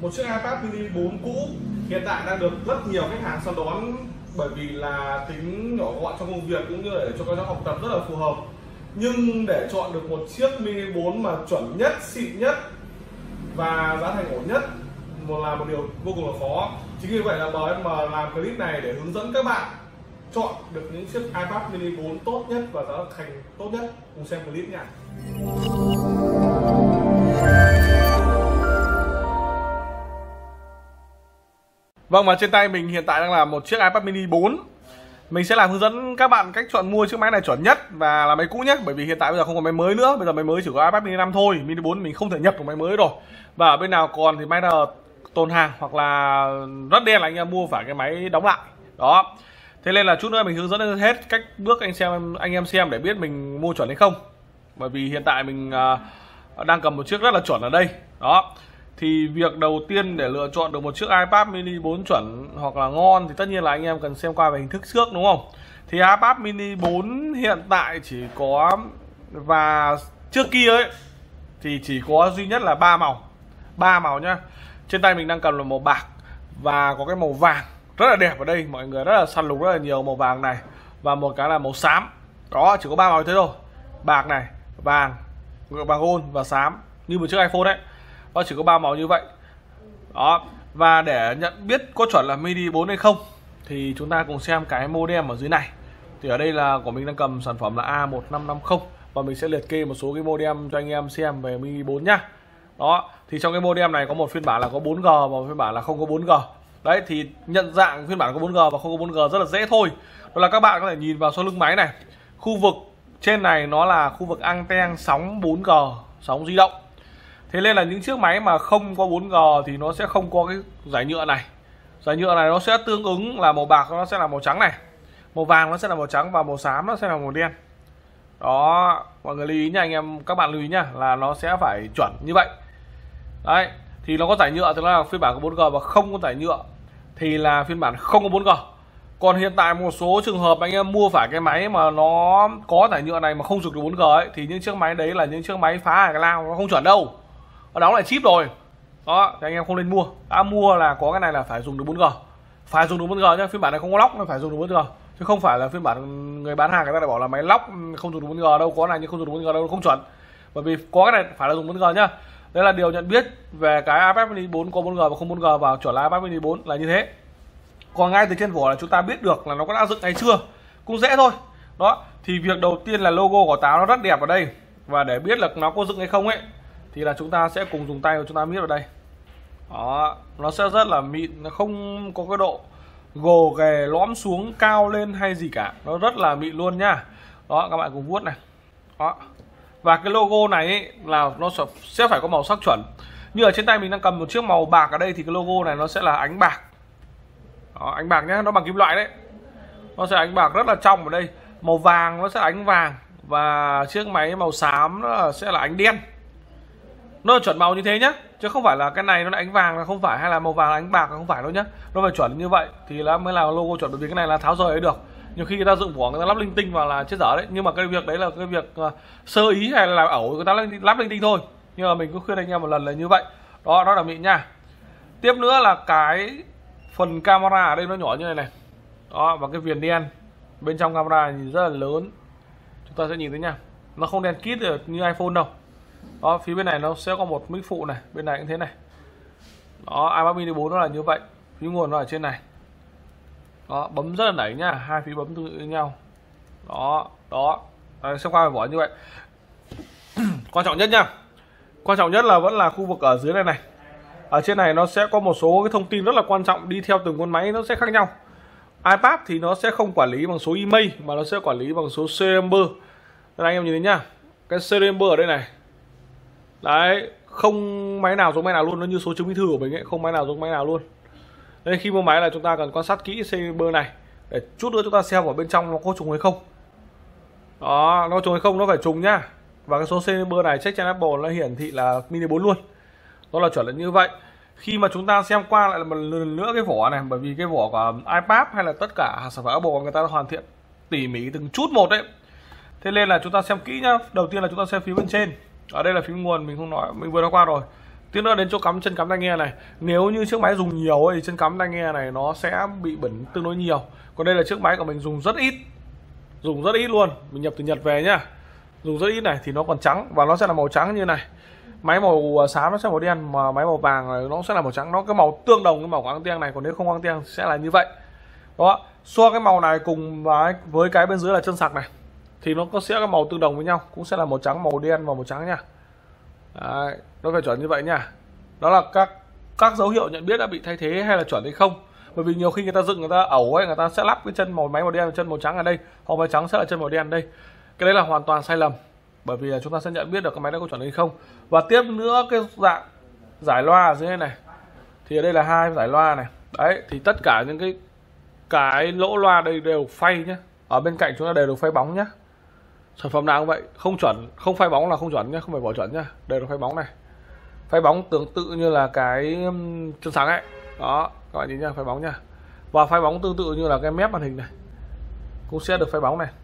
một chiếc iPad mini 4 cũ hiện tại đang được rất nhiều khách hàng săn đón, bởi vì là tính nhỏ gọn trong công việc cũng như để cho các cháu học tập rất là phù hợp. Nhưng để chọn được một chiếc mini 4 mà chuẩn nhất, xịn nhất và giá thành ổn nhất là một điều vô cùng là khó. Chính vì vậy là BM làm clip này để hướng dẫn các bạn chọn được những chiếc iPad mini 4 tốt nhất và giá thành tốt nhất. Cùng xem clip nha. Vâng, và trên tay mình hiện tại đang là một chiếc iPad mini 4. Mình sẽ làm hướng dẫn các bạn cách chọn mua chiếc máy này chuẩn nhất và là máy cũ nhé. Bởi vì hiện tại bây giờ không có máy mới nữa. Bây giờ máy mới chỉ có iPad mini 5 thôi. Mini 4 mình không thể nhập được máy mới rồi. Và ở bên nào còn thì máy nào tồn hàng hoặc là rất đen là anh em mua phải cái máy đóng lại. Đó. Thế nên là chút nữa mình hướng dẫn hết cách bước anh em xem để biết mình mua chuẩn hay không. Bởi vì hiện tại mình đang cầm một chiếc rất là chuẩn ở đây. Đó. Thì việc đầu tiên để lựa chọn được một chiếc iPad mini 4 chuẩn hoặc là ngon thì tất nhiên là anh em cần xem qua về hình thức trước, đúng không? Thì iPad mini 4 hiện tại chỉ có, và trước kia ấy thì chỉ có duy nhất là 3 màu nhá. Trên tay mình đang cầm là màu bạc và có cái màu vàng rất là đẹp ở đây, mọi người rất là săn lùng rất là nhiều màu vàng này, và một cái là màu xám. Đó, chỉ có 3 màu thế thôi. Bạc này, vàng gold và xám, như một chiếc iPhone đấy. Nó chỉ có 3 màu như vậy. Đó. Và để nhận biết có chuẩn là mini 4 hay không thì chúng ta cùng xem cái modem ở dưới này. Thì ở đây là của mình đang cầm sản phẩm là A1550 và mình sẽ liệt kê một số cái modem cho anh em xem về mini 4 nhá. Đó, thì trong cái modem này có một phiên bản là có 4G và một phiên bản là không có 4G. Đấy, thì nhận dạng phiên bản có 4G và không có 4G rất là dễ thôi. Đó là các bạn có thể nhìn vào sau lưng máy này. Khu vực trên này nó là khu vực anten sóng 4G, sóng di động. Thế nên là những chiếc máy mà không có 4G thì nó sẽ không có cái giải nhựa này. Giải nhựa này nó sẽ tương ứng là màu bạc nó sẽ là màu trắng này, màu vàng nó sẽ là màu trắng và màu xám nó sẽ là màu đen. Đó, mọi người lưu ý nha anh em, các bạn lưu ý nha, là nó sẽ phải chuẩn như vậy. Đấy, thì nó có giải nhựa thì nó là phiên bản có 4G và không có giải nhựa thì là phiên bản không có 4G. Còn hiện tại một số trường hợp anh em mua phải cái máy mà nó có giải nhựa này mà không dùng được 4G ấy, thì những chiếc máy đấy là những chiếc máy phá cái lao, nó không chuẩn đâu, nó đóng lại chip rồi. Đó, thì anh em không nên mua. Đã mua là có cái này là phải dùng được 4G, phải dùng được 4G nhé. Phiên bản này không có lóc nó phải dùng được 4G, chứ không phải là phiên bản người bán hàng người ta lại bảo là máy lóc không dùng được 4G đâu, có này nhưng không dùng được 4G đâu, không chuẩn. Bởi vì có cái này phải là dùng 4G nhá. Đây là điều nhận biết về cái iPad mini 4 có 4G và không 4G và chuẩn là iPad mini 4 là như thế. Còn ngay từ trên vỏ là chúng ta biết được là nó có đã dựng hay chưa, cũng dễ thôi. Đó, thì việc đầu tiên là logo của táo nó rất đẹp ở đây, và để biết là nó có dựng hay không ấy thì là chúng ta sẽ cùng dùng tay của chúng ta miết vào đây. Đó, nó sẽ rất là mịn, nó không có cái độ gồ ghề lõm xuống cao lên hay gì cả, nó rất là mịn luôn nhá. Đó, các bạn cùng vuốt này. Đó. Và cái logo này ấy, là nó sẽ phải có màu sắc chuẩn. Như ở trên tay mình đang cầm một chiếc màu bạc ở đây thì cái logo này nó sẽ là ánh bạc. Đó, ánh bạc nhé, nó bằng kim loại đấy. Nó sẽ ánh bạc rất là trong ở đây. Màu vàng nó sẽ ánh vàng, và chiếc máy màu xám nó sẽ là ánh đen. Nó chuẩn màu như thế nhá, chứ không phải là cái này nó là ánh vàng là không phải, hay là màu vàng là ánh bạc là không phải đâu nhá. Nó phải chuẩn như vậy thì nó mới là logo chuẩn, bởi vì cái này là tháo rời ấy được. Nhiều khi người ta dựng vỏ người ta lắp linh tinh vào là chết dở đấy, nhưng mà cái việc đấy là cái việc sơ ý hay là ẩu người ta lắp linh tinh thôi. Nhưng mà mình cứ khuyên anh em một lần là như vậy. Đó, nó là mịn nha. Tiếp nữa là cái phần camera ở đây nó nhỏ như này này. Đó, và cái viền đen bên trong camera nhìn rất là lớn, chúng ta sẽ nhìn thấy nha, nó không đen kít được như iPhone đâu. Đó, phía bên này nó sẽ có một mic phụ này, bên này cũng thế này. Đó, iPad mini 4 nó là như vậy. Phía nguồn nó ở trên này. Đó, bấm rất là nảy nhá, hai phía bấm tương tự với nhau. Đó, đó. Đấy, sẽ qua vỏ như vậy. Quan trọng nhất nha, quan trọng nhất là vẫn là khu vực ở dưới này này. Ở trên này nó sẽ có một số cái thông tin rất là quan trọng đi theo từng con máy, nó sẽ khác nhau. iPad thì nó sẽ không quản lý bằng số email mà nó sẽ quản lý bằng số serial number. Đây anh em nhìn thấy nhá, cái serial number ở đây này. Đấy, không máy nào giống máy nào luôn, nó như số chứng minh thư của mình ấy, không máy nào giống máy nào luôn. Nên khi mua máy là chúng ta cần quan sát kỹ serial number này để chút nữa chúng ta xem ở bên trong nó có trùng hay không. Đó, nó trùng hay không nó phải trùng nhá. Và cái số serial number này check trên Apple nó hiển thị là mini 4 luôn. Nó là chuẩn là như vậy. Khi mà chúng ta xem qua lại một lần nữa cái vỏ này, bởi vì cái vỏ của iPad hay là tất cả sản phẩm Apple người ta hoàn thiện tỉ mỉ từng chút một đấy. Thế nên là chúng ta xem kỹ nhá. Đầu tiên là chúng ta xem phía bên trên. Ở đây là phím nguồn mình không nói, mình vừa nói qua rồi. Tiếp nữa đến chỗ cắm chân cắm tai nghe này. Nếu như chiếc máy dùng nhiều thì chân cắm tai nghe này nó sẽ bị bẩn tương đối nhiều. Còn đây là chiếc máy của mình dùng rất ít. Dùng rất ít luôn. Mình nhập từ Nhật về nhá. Dùng rất ít này thì nó còn trắng và nó sẽ là màu trắng như này. Máy màu xám nó sẽ màu đen, mà máy màu vàng này nó sẽ là màu trắng. Nó cái màu tương đồng cái màu của ăng tieng này, còn nếu không ăng tieng sẽ là như vậy. Đó, so cái màu này cùng với cái bên dưới là chân sạc này thì nó sẽ cái màu tương đồng với nhau, cũng sẽ là màu trắng, màu đen và màu trắng nha. Đấy, nó phải chuẩn như vậy nha. Đó là các dấu hiệu nhận biết đã bị thay thế hay là chuẩn hay không. Bởi vì nhiều khi người ta dựng, người ta ẩu ấy, người ta sẽ lắp cái chân màu máy màu đen, chân màu trắng ở đây, hoặc máy trắng sẽ là chân màu đen đây. Cái đấy là hoàn toàn sai lầm. Bởi vì là chúng ta sẽ nhận biết được cái máy đó có chuẩn hay không. Và tiếp nữa cái dạng giải loa ở dưới này thì ở đây là 2 giải loa này. Đấy, thì tất cả những cái lỗ loa đây đều phay nhé. Ở bên cạnh chúng ta đều được phay bóng nhé. Sản phẩm nào cũng vậy, không chuẩn, không phay bóng là không chuẩn nhé, không phải bỏ chuẩn nhá, đều được phay bóng này. Phay bóng tương tự như là cái chân sáng ấy. Đó, các bạn nhìn nha, phay bóng nha. Và phay bóng tương tự như là cái mép màn hình này cũng sẽ được phay bóng này.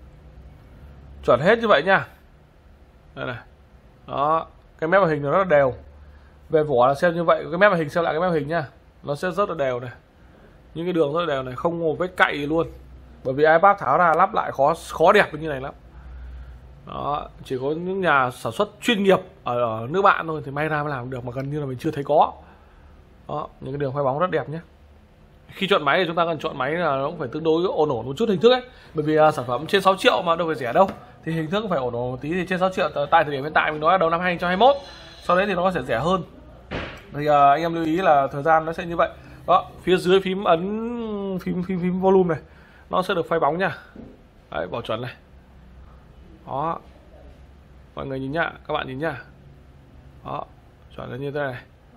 Chuẩn hết như vậy nha. Đây này. Đó, cái mép màn hình nó rất là đều. Về vỏ là xem như vậy, cái mép màn hình xem lại cái mép màn hình nha. Nó sẽ rất là đều này. Những cái đường rất là đều này, không một vết cạy luôn. Bởi vì iPad tháo ra lắp lại khó đẹp như này lắm. Đó, chỉ có những nhà sản xuất chuyên nghiệp ở nước bạn thôi thì may ra mới làm được, mà gần như là mình chưa thấy có. Đó, những cái đường phay bóng rất đẹp nhé. Khi chọn máy thì chúng ta cần chọn máy là nó cũng phải tương đối ổn một chút hình thức ấy. Bởi vì sản phẩm trên 6 triệu mà đâu phải rẻ đâu. Thì hình thức phải ổn một tí, thì trên 6 triệu tại thời điểm hiện tại mình nói là đầu năm 2021. Sau đấy thì nó sẽ rẻ hơn. Thì anh em lưu ý là thời gian nó sẽ như vậy. Đó, phía dưới phím ấn phím volume này nó sẽ được phay bóng nha. Đấy, bảo chuẩn này. Đó, mọi người nhìn nhá, các bạn nhìn nhá. Đó, chuẩn là như thế này.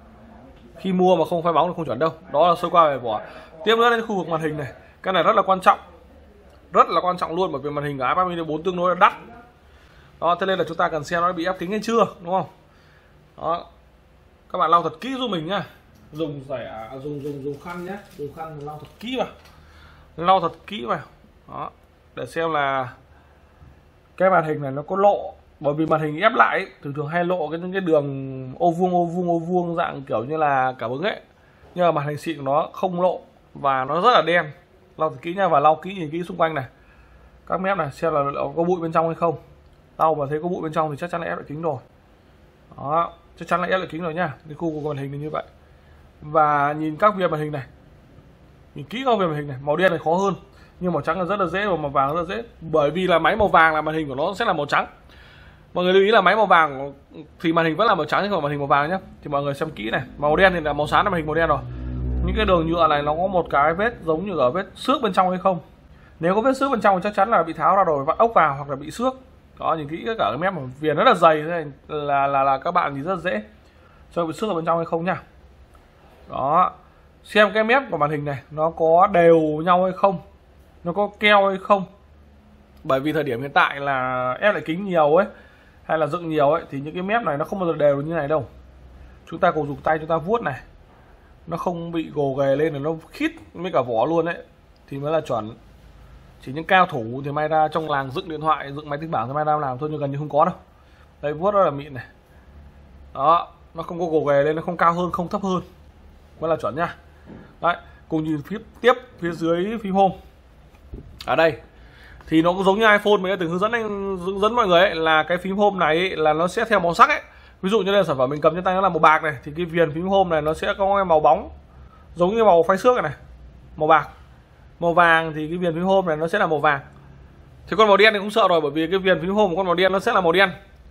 Khi mua mà không phay bóng thì không chuẩn đâu. Đó là sơ qua về vỏ. Tiếp nữa đến khu vực màn hình này, cái này rất là quan trọng, rất là quan trọng luôn, bởi vì màn hình của iPad mini 4 tương đối là đắt. Đó, thế nên là chúng ta cần xem nó bị ép kính hay chưa, đúng không? Đó, các bạn lau thật kỹ giúp mình nhá. Dùng khăn nhé, dùng khăn lau thật kỹ vào, lau thật kỹ vào. Đó, để xem là cái màn hình này nó có lộ. Bởi vì màn hình ép lại ấy, thường hay lộ những cái đường ô vuông dạng kiểu như là cảm ứng ấy. Nhưng mà màn hình xịn của nó không lộ và nó rất là đen. Lau thật kỹ nha, và lau kỹ, nhìn kỹ xung quanh này, các mép này, xem là có bụi bên trong hay không. Lau mà thấy có bụi bên trong thì chắc chắn là ép lại kính rồi. Đó, chắc chắn là ép lại kính rồi nha. Cái khu của màn hình như vậy. Và nhìn các viền màn hình này, nhìn kỹ các viền màn hình này, màu đen này khó hơn, nhưng màu trắng là rất là dễ, và màu vàng rất là dễ. Bởi vì là máy màu vàng là màn hình của nó sẽ là màu trắng. Mọi người lưu ý là máy màu vàng thì màn hình vẫn là màu trắng, nhưng mà màn hình màu vàng nhé. Thì mọi người xem kỹ này, màu đen thì là màu sáng là màn hình màu đen rồi. Những cái đường nhựa này nó có một cái vết giống như ở vết xước bên trong hay không. Nếu có vết xước bên trong thì chắc chắn là bị tháo ra rồi, vặn ốc vào hoặc là bị xước. Đó, nhìn kỹ cả cái mép của viền rất là dày, thế này là các bạn nhìn rất là dễ cho bị xước ở bên trong hay không nha. Đó, xem cái mép của màn hình này nó có đều nhau hay không, nó có keo hay không. Bởi vì thời điểm hiện tại là ép lại kính nhiều ấy, hay là dựng nhiều ấy, thì những cái mép này nó không bao giờ đều như này đâu. Chúng ta cùng dùng tay chúng ta vuốt này, nó không bị gồ ghề lên, là nó khít với cả vỏ luôn đấy, thì mới là chuẩn. Chỉ những cao thủ thì may ra trong làng dựng điện thoại, dựng máy tính bảng thì may ra làm thôi, nhưng gần như không có đâu. Đây, vuốt rất là mịn này. Đó, nó không có gồ ghề lên, nó không cao hơn, không thấp hơn, mới là chuẩn nha. Đấy, cùng nhìn tiếp phía dưới phím home. Ở đây thì nó cũng giống như iPhone mình đã từng hướng dẫn mọi người ấy, là cái phím home này ấy, là nó sẽ theo màu sắc ấy. Ví dụ như là sản phẩm mình cầm trên tay nó là màu bạc này, thì cái viền phím home này nó sẽ có cái màu bóng giống như màu phay xước này, màu bạc. Màu vàng thì cái viền phím home này nó sẽ là màu vàng. Thì con màu đen thì không sợ rồi, bởi vì cái viền phím home của con màu đen nó sẽ là màu đen.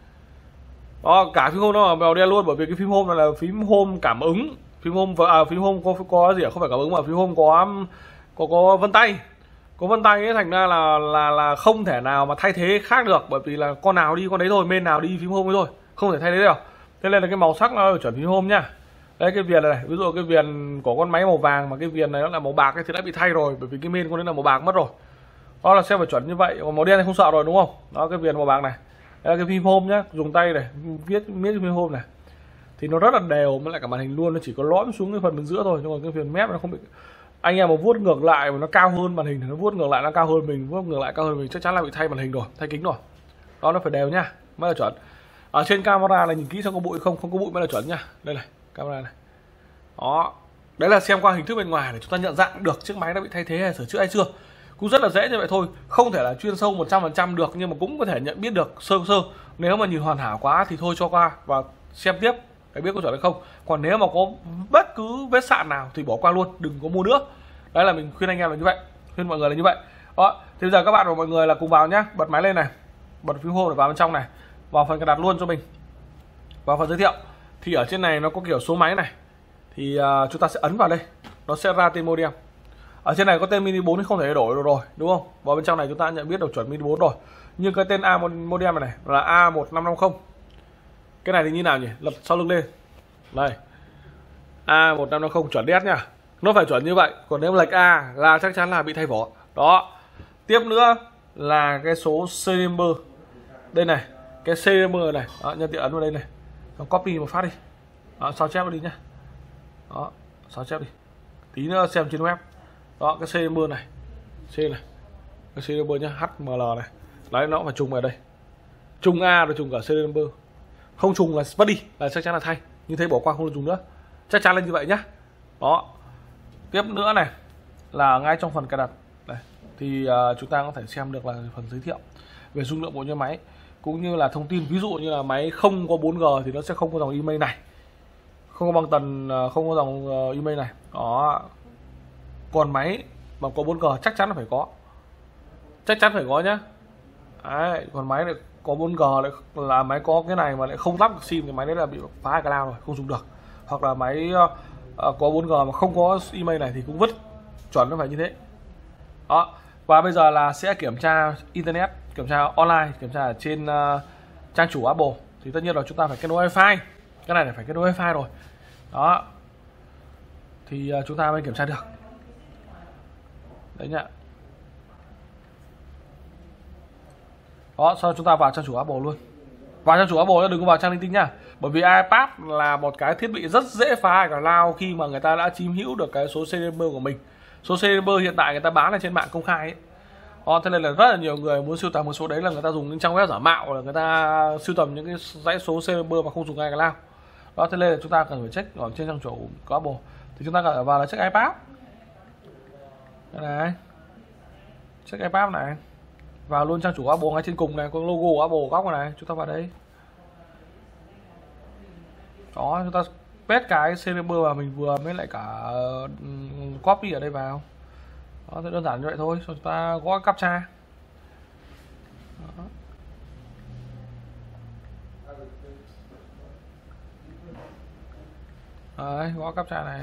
Đó, cả phím home nó là màu đen luôn, bởi vì cái phím home này là phím home cảm ứng. Phím home phím home có gì không phải cảm ứng, mà phím home có vân tay. Có vân tay ấy, thành ra là không thể nào mà thay thế khác được, bởi vì là con nào đi con đấy thôi, main nào đi phím home ấy thôi, không thể thay thế được. Thế nên là cái màu sắc nó chuẩn phím home nhá. Đây, cái viền này, ví dụ cái viền của con máy màu vàng mà cái viền này nó là màu bạc ấy, thì đã bị thay rồi, bởi vì cái main con đấy là màu bạc mất rồi. Đó là sẽ phải chuẩn như vậy. Còn màu đen thì không sợ rồi, đúng không? Đó, cái viền màu bạc này, đây là cái phím home nhá, dùng tay này viết cái phím home này thì nó rất là đều, với lại cả màn hình luôn, nó chỉ có lõm xuống cái phần bên giữa thôi, nhưng mà cái viền mép nó không bị. Anh em mà vuốt ngược lại mà nó cao hơn màn hình thì nó vuốt ngược lại nó cao hơn mình, vuốt ngược lại cao hơn mình, chắc chắn là bị thay màn hình rồi, thay kính rồi. Đó, nó phải đều nhá, mới là chuẩn. Ở trên camera là nhìn kỹ xem có bụi không có bụi mới là chuẩn nha. Đây này, camera này. Đó, đấy là xem qua hình thức bên ngoài để chúng ta nhận dạng được chiếc máy đã bị thay thế hay sửa chữa hay chưa. Cũng rất là dễ như vậy thôi, không thể là chuyên sâu 100% được, nhưng mà cũng có thể nhận biết được sơ sơ. Nếu mà nhìn hoàn hảo quá thì thôi cho qua và xem tiếp để biết có chuẩn hay không. Còn nếu mà có bất cứ vết sạn nào thì bỏ qua luôn, đừng có mua nữa. Đấy là mình khuyên anh em là như vậy, khuyên mọi người là như vậy. Đó, thì bây giờ các bạn và mọi người là cùng vào nhá, bật máy lên này, bật phím home để vào bên trong này, vào phần cài đặt luôn cho mình. Vào phần giới thiệu thì ở trên này nó có kiểu số máy này, thì chúng ta sẽ ấn vào đây, nó sẽ ra tên modem. Ở trên này có tên Mini 4 thì không thể đổi được rồi, đúng không? Vào bên trong này chúng ta nhận biết được chuẩn Mini 4 rồi. Nhưng cái tên modem này là A1550. Cái này thì như nào nhỉ? Lật sau lưng lên. Đây. A1550 chuẩn đét nha. Nó phải chuẩn như vậy, còn nếu lệch A là chắc chắn là bị thay vỏ. Đó. Tiếp nữa là cái số serial number. Đây này, cái serial number này, đó, nhân tiện ấn vào đây này. Xong copy một phát đi. Đó, sao chép vào đi nhá. Đó, sao chép đi. Tí nữa xem trên web. Đó, cái serial number này. C này. Cái serial number nhá, HML này. Đấy, nó phải trùng vào đây. Trùng A rồi trùng cả serial number. Không trùng là vứt đi, là chắc chắn là thay. Như thế bỏ qua không được dùng nữa. Chắc chắn là như vậy nhá. Đó. Tiếp nữa này là ngay trong phần cài đặt đây, thì chúng ta có thể xem được là phần giới thiệu về dung lượng bộ nhớ máy cũng như là thông tin, ví dụ như là máy không có 4G thì nó sẽ không có dòng email này, không có băng tần, không có dòng email này. Đó. Còn máy mà có 4G chắc chắn là phải có, chắc chắn phải có nhá. Đấy, còn máy này có 4G lại là máy có cái này mà lại không lắp được sim thì máy đấy là bị phá hai cái lao rồi, không dùng được. Hoặc là máy có 4G mà không có email này thì cũng vứt, chuẩn nó phải như thế. Đó. Và bây giờ là sẽ kiểm tra internet, kiểm tra online, kiểm tra ở trên trang chủ Apple. Thì tất nhiên là chúng ta phải kết nối wifi. Cái này là phải kết nối wifi rồi. Đó. Thì chúng ta mới kiểm tra được. Đấy nhá. Đó, sau chúng ta vào trang chủ Apple luôn. Vào trang chủ Apple đừng có vào trang linh tinh nhá. Bởi vì iPad là một cái thiết bị rất dễ phá cả lao khi mà người ta đã chiếm hữu được cái số serial number của mình. Số serial number hiện tại người ta bán ở trên mạng công khai ấy. Đó, thế nên là rất là nhiều người muốn sưu tầm một số đấy là người ta dùng những trang web giả mạo, là người ta sưu tầm những cái dãy số serial number mà không dùng ngay cả lao. Đó, thế nên là chúng ta cần phải check ở trên trang chủ của Apple. Thì chúng ta cần phải vào là check iPad. Đây này. Check iPad này. Vào luôn trang chủ Apple ngay trên cùng này, có logo Apple góc này, chúng ta vào đây. Đó, chúng ta paste cái serial number mà mình vừa mới lại cả copy ở đây vào. Đó, thì đơn giản như vậy thôi, chúng ta gõ captcha. Đấy, gõ captcha này.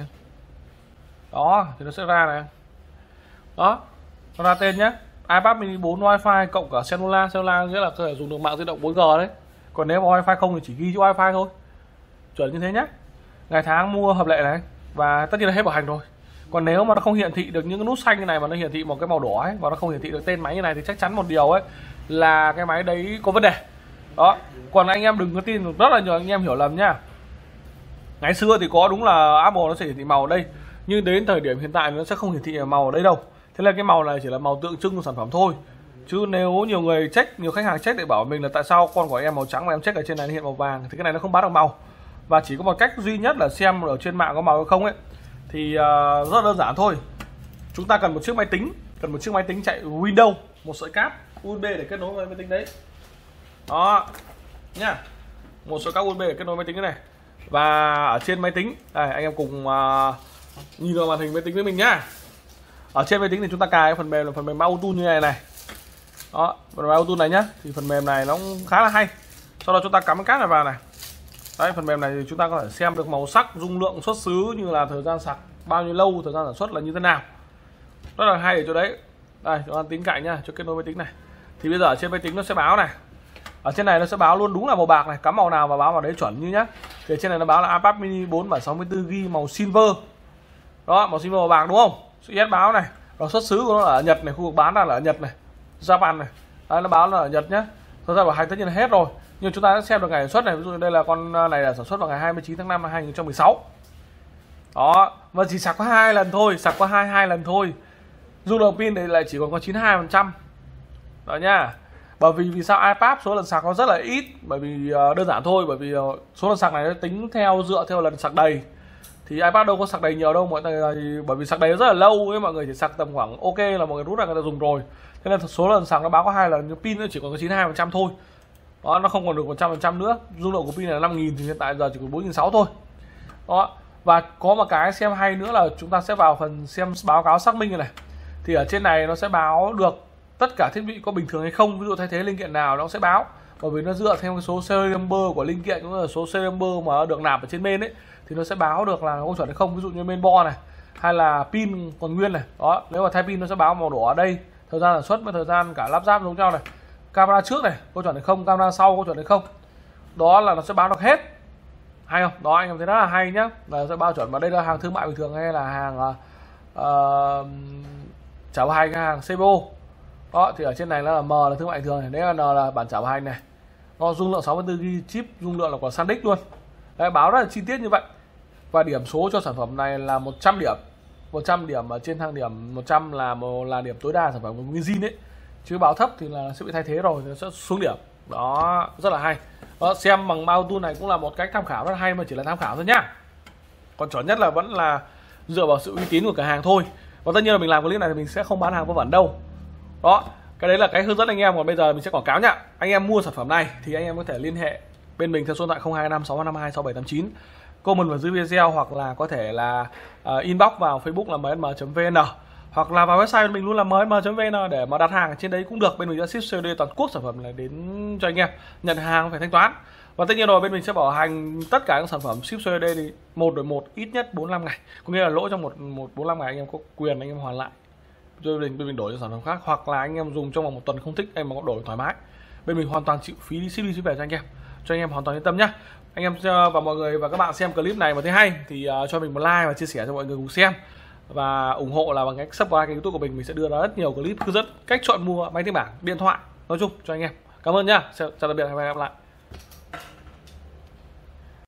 Đó, thì nó sẽ ra này. Đó, nó ra tên nhé. iPad mini 4 Wi-Fi cộng cả cellular. Cellular nghĩa là có thể dùng được mạng di động 4G đấy. Còn nếu mà Wi-Fi không thì chỉ ghi chữ Wi-Fi thôi. Chuẩn như thế nhé. Ngày tháng mua hợp lệ này. Và tất nhiên là hết bảo hành rồi. Còn nếu mà nó không hiển thị được những cái nút xanh như này mà nó hiển thị một cái màu đỏ ấy, và nó không hiển thị được tên máy như này thì chắc chắn một điều ấy là cái máy đấy có vấn đề. Đó. Còn anh em đừng có tin, rất là nhiều anh em hiểu lầm nhá. Ngày xưa thì có đúng là Apple nó sẽ hiển thị màu ở đây, nhưng đến thời điểm hiện tại nó sẽ không hiển thị màu ở đây đâu. Thế là cái màu này chỉ là màu tượng trưng của sản phẩm thôi. Chứ nếu nhiều người check, nhiều khách hàng check để bảo mình là tại sao con của em màu trắng mà em check ở trên này nó hiện màu vàng, thì cái này nó không bắt được màu. Và chỉ có một cách duy nhất là xem ở trên mạng có màu hay không ấy. Thì rất đơn giản thôi. Chúng ta cần một chiếc máy tính, cần một chiếc máy tính chạy Windows, một sợi cáp USB để kết nối với máy tính đấy. Đó nhá. Một sợi cáp USB để kết nối máy tính cái này. Và ở trên máy tính, đây anh em cùng nhìn vào màn hình máy tính với mình nhá. Ở trên máy tính thì chúng ta cài phần mềm là phần mềm Auto như này này. Đó, phần mềm Auto này nhá. Thì phần mềm này nó cũng khá là hay. Sau đó chúng ta cắm cái cáp này vào này. Đấy, phần mềm này thì chúng ta có thể xem được màu sắc, dung lượng, xuất xứ, như là thời gian sạc bao nhiêu lâu, thời gian sản xuất là như thế nào. Rất là hay ở chỗ đấy. Đây, chúng ta tính cạnh nhá, cho kết nối máy tính này. Thì bây giờ ở trên máy tính nó sẽ báo này. Ở trên này nó sẽ báo luôn đúng là màu bạc này, cắm màu nào và báo vào đấy chuẩn như nhá. Thì trên này nó báo là iPad mini 4 bản 64GB màu silver. Đó, màu silver màu bạc đúng không? Yes báo này. Rồi xuất xứ của nó là ở Nhật này, khu vực bán là ở Nhật này, Japan này. Đấy, nó báo là ở Nhật nhá. Thời gian bảo hành tất nhiên là hết rồi. Nhưng chúng ta sẽ xem được ngày sản xuất này, ví dụ đây là con này là sản xuất vào ngày 29 tháng 5 năm 2016. Đó, và chỉ sạc có 2 lần thôi, sạc có 22 lần thôi. Dung lượng pin thì lại chỉ còn có 92%. Đó nhá. Bởi vì sao iPad số lần sạc nó rất là ít, bởi vì đơn giản thôi, bởi vì số lần sạc này nó tính dựa theo lần sạc đầy, thì iPad đâu có sạc đầy nhiều đâu mọi người, bởi vì sạc đầy rất là lâu ấy, mọi người chỉ sạc tầm khoảng ok là mọi người rút ra người ta dùng rồi, thế nên số lần sạc nó báo có 2 lần, nhưng pin nó chỉ còn có 92% thôi, đó, nó không còn được 100% nữa. Dung lượng của pin là 5.000 thì hiện tại giờ chỉ còn 4.600 thôi. Đó, và có một cái xem hay nữa là chúng ta sẽ vào phần xem báo cáo xác minh này, thì ở trên này nó sẽ báo được tất cả thiết bị có bình thường hay không, ví dụ thay thế linh kiện nào nó sẽ báo, bởi vì nó dựa theo cái số serial number của linh kiện cũng là số serial number mà được nạp ở trên main ấy, thì nó sẽ báo được là có chuẩn hay không. Ví dụ như main board này hay là pin còn nguyên này, đó, nếu mà thay pin nó sẽ báo màu đỏ ở đây, thời gian sản xuất với thời gian cả lắp ráp giống nhau này. Camera trước này có chuẩn hay không, camera sau có chuẩn hay không, đó là nó sẽ báo được hết, hay không? Đó, anh em thấy rất là hay nhá, là sẽ báo chuẩn. Mà đây là hàng thương mại bình thường hay là hàng trả bảo hành, hàng CPO. Đó, thì ở trên này là M là thương mại bình thường này, đấy là N là bản trả bảo hành này. Nó dung lượng 64GB, chip dung lượng là của SanDisk luôn. Đấy, báo rất là chi tiết như vậy. Và điểm số cho sản phẩm này là 100 điểm. 100 điểm ở trên thang điểm 100 là điểm tối đa sản phẩm của nguyên zin ấy. Chứ báo thấp thì là sẽ bị thay thế rồi, thì nó sẽ xuống điểm. Đó, rất là hay. Đó, xem bằng mouse tool này cũng là một cách tham khảo rất hay, mà chỉ là tham khảo thôi nhá. Còn chuẩn nhất là vẫn là dựa vào sự uy tín của cửa hàng thôi. Và tất nhiên là mình làm clip này thì mình sẽ không bán hàng vớ vẩn đâu. Đó, cái đấy là cái hướng dẫn anh em. Còn bây giờ mình sẽ quảng cáo nhá. Anh em mua sản phẩm này thì anh em có thể liên hệ bên mình theo số điện thoại 025 652 6789, comment vào dưới video, hoặc là có thể là inbox vào Facebook là msm.vn, hoặc là vào website bên mình luôn là msm.vn để mà đặt hàng ở trên đấy cũng được. Bên mình sẽ ship COD toàn quốc sản phẩm này đến cho anh em, nhận hàng phải thanh toán. Và tất nhiên rồi, bên mình sẽ bảo hành tất cả các sản phẩm ship COD thì 1 đổi 1 ít nhất 45 ngày, có nghĩa là lỗi trong một 45 ngày anh em có quyền anh em hoàn lại rồi bên mình đổi cho sản phẩm khác, hoặc là anh em dùng trong vòng 1 tuần không thích anh mà có đổi thoải mái, bên mình hoàn toàn chịu phí đi ship đi ship về cho anh em hoàn toàn yên tâm nhá. Anh em và mọi người và các bạn xem clip này mà thấy hay thì cho mình một like và chia sẻ cho mọi người cùng xem, và ủng hộ là bằng cách subscribe kênh YouTube của mình sẽ đưa ra rất nhiều clip hướng dẫn cách chọn mua máy tính bảng, điện thoại nói chung cho anh em. Cảm ơn nhá, chào tạm biệt và hẹn gặp lại.